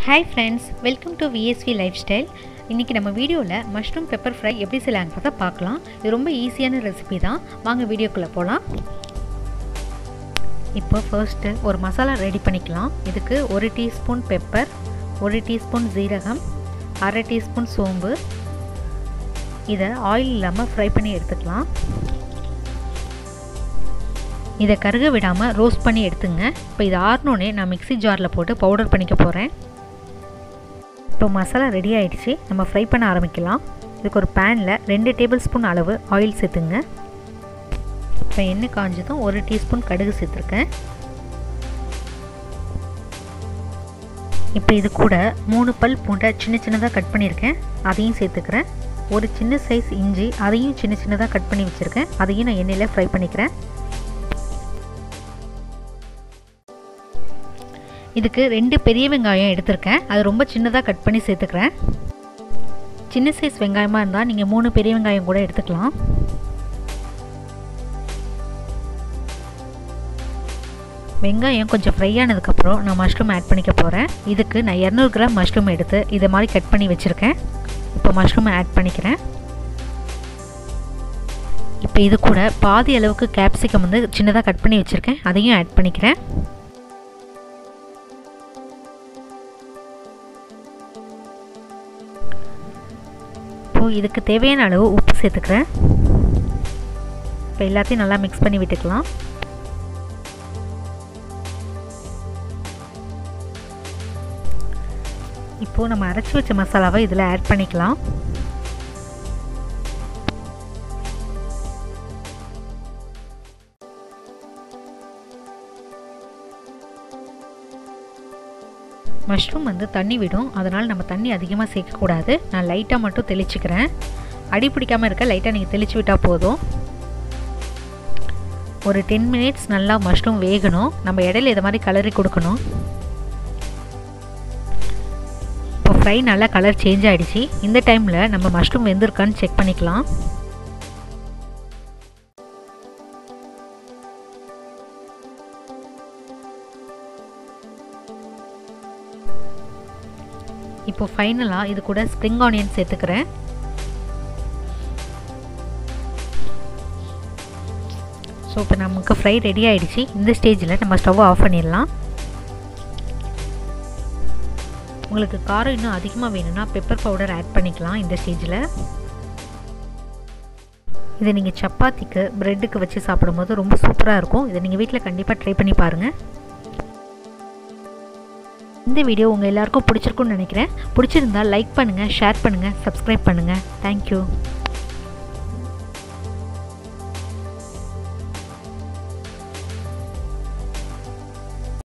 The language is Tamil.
Hi friends, welcome to VSV lifestyle. இன்னைக்கு நம்ம வீடியோல மஷ்ரூம் பெப்பர் ஃப்ரை எப்படி செய்யலாம்ன்றத பார்க்கலாம். இது ரொம்ப ஈஸியான ரெசிபி தான். வாங்க வீடியோக்குள்ள போலாம். இப்போ ஃபர்ஸ்ட் ஒரு மசாலா ரெடி பண்ணிக்கலாம். இதுக்கு 1 டீஸ்பூன் பெப்பர், 1 டீஸ்பூன் ஜீரகம், 1/2 டீஸ்பூன் சோம்பு. இதை ஆயில் இல்லாமல் ஃப்ரை பண்ணி எடுத்துக்கலாம். இதை கருக விடாமல் ரோஸ்ட் பண்ணி எடுத்துங்க. இப்போ இது ஆறனோடனே நான் மிக்ஸி ஜாரில் போட்டு பவுடர் பண்ணிக்க போகிறேன். இப்போ மசாலா ரெடி ஆகிடுச்சு. நம்ம ஃப்ரை பண்ண ஆரம்பிக்கலாம். இதுக்கு ஒரு பேனில் 2 டேபிள் ஸ்பூன் அளவு ஆயில் சேர்த்துங்க. இப்போ எண்ணெய் காஞ்சதும் 1 டீஸ்பூன் கடுகு சேர்த்துருக்கேன். இப்போ இது கூட 3 பல் பூண்டை சின்ன சின்னதாக கட் பண்ணியிருக்கேன், அதையும் சேர்த்துக்கிறேன். ஒரு சின்ன சைஸ் இஞ்சி, அதையும் சின்ன சின்னதாக கட் பண்ணி வச்சுருக்கேன், அதையும் நான் எண்ணெயில் ஃப்ரை பண்ணிக்கிறேன். இதுக்கு 2 பெரிய வெங்காயம் எடுத்திருக்கேன், அது ரொம்ப சின்னதாக கட் பண்ணி சேர்த்துக்கிறேன். சின்ன சைஸ் வெங்காயமாக இருந்தால் நீங்கள் 3 பெரிய வெங்காயம் கூட எடுத்துக்கலாம். வெங்காயம் கொஞ்சம் ஃப்ரை ஆனதுக்கப்புறம் நான் மஷ்ரூம் ஆட் பண்ணிக்க போகிறேன். இதுக்கு நான் 200 கிராம் மஷ்ரூம் எடுத்து இதை மாதிரி கட் பண்ணி வச்சுருக்கேன். இப்போ மஷ்ரூமை ஆட் பண்ணிக்கிறேன். இப்போ இது கூட பாதி அளவுக்கு கேப்சிகம் வந்து சின்னதாக கட் பண்ணி வச்சுருக்கேன், அதையும் ஆட் பண்ணிக்கிறேன். இதுக்கு தேவையான அளவு உப்பு சேர்த்துக்கிறேன். இப்போ எல்லாத்தையும் நல்லா மிக்ஸ் பண்ணி விட்டுக்கலாம். இப்போது நம்ம அரைச்சி வச்ச மசாலாவை இதில் ஆட் பண்ணிக்கலாம். மஷ்ரூம் வந்து தண்ணி விடும், அதனால் நம்ம தண்ணி அதிகமாக சேர்க்கக்கூடாது. நான் லைட்டாக மட்டும் தெளிச்சுக்கிறேன். அடி பிடிக்காமல் இருக்க லைட்டாக நீங்கள் தெளிச்சு விட்டால் போதும். ஒரு 10 மினிட்ஸ் நல்லா மஷ்ரூம் வேகணும். நம்ம இடையில இதை மாதிரி கலரி கொடுக்கணும். இப்போ ஃப்ரை நல்லா கலர் சேஞ்ச் ஆகிடுச்சு. இந்த டைமில் நம்ம மஷ்ரூம் வெந்திருக்கான்னு செக் பண்ணிக்கலாம். இப்போ ஃபைனலாக இது கூட ஸ்ப்ரிங் ஆனியன் சேர்த்துக்கிறேன். ஸோ இப்போ நமக்கு ஃப்ரை ரெடி ஆகிடுச்சு. இந்த ஸ்டேஜில் நம்ம ஸ்டவ் ஆஃப் பண்ணிடலாம். உங்களுக்கு காரம் இன்னும் அதிகமாக வேணும்னா பெப்பர் பவுடர் ஆட் பண்ணிக்கலாம். இந்த ஸ்டேஜில் இதை நீங்கள் சப்பாத்திக்கு ப்ரெட்டுக்கு வச்சு சாப்பிடும்போது ரொம்ப சூப்பராக இருக்கும். இதை நீங்கள் வீட்டில் கண்டிப்பாக ட்ரை பண்ணி பாருங்கள். இந்த வீடியோ உங்கள் எல்லாருக்கும் பிடிச்சிருக்குன்னு நினைக்கிறேன். பிடிச்சிருந்தால் லைக் பண்ணுங்கள், ஷேர் பண்ணுங்கள், சப்ஸ்கிரைப் பண்ணுங்கள். தேங்க்யூ.